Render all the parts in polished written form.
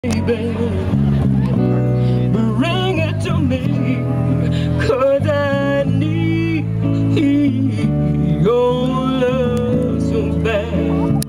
baby, bring it to me, 'cause I need your love so bad.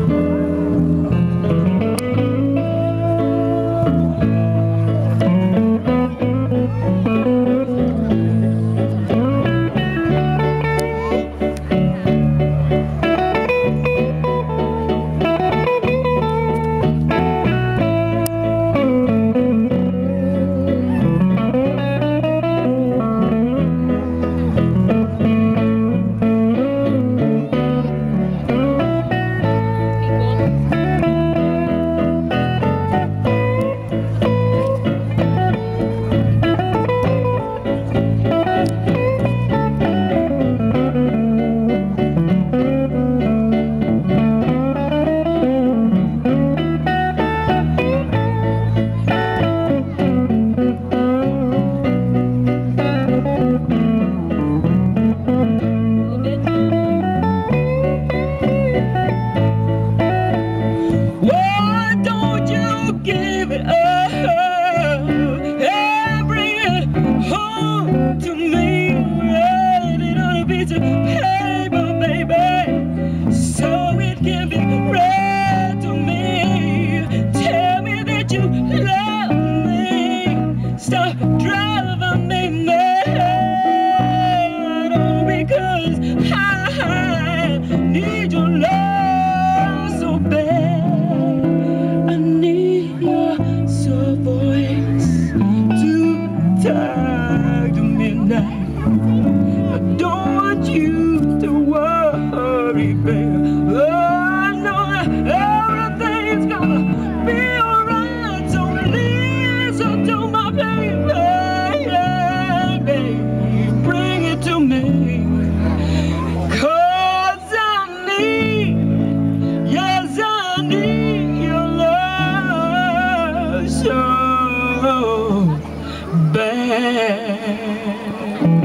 Give it up and bring it home to me. Write it on a piece of paper, baby, so it can be read to me. Tell me that you love me. Stop driving me mad, oh, because I need your love so bad. Voice too tired to midnight. I don't want you to worry, baby. Oh, I know that everything's gonna be alright. So listen to my baby, baby, bring it to me, 'cause I need, yes, I need your love so bad.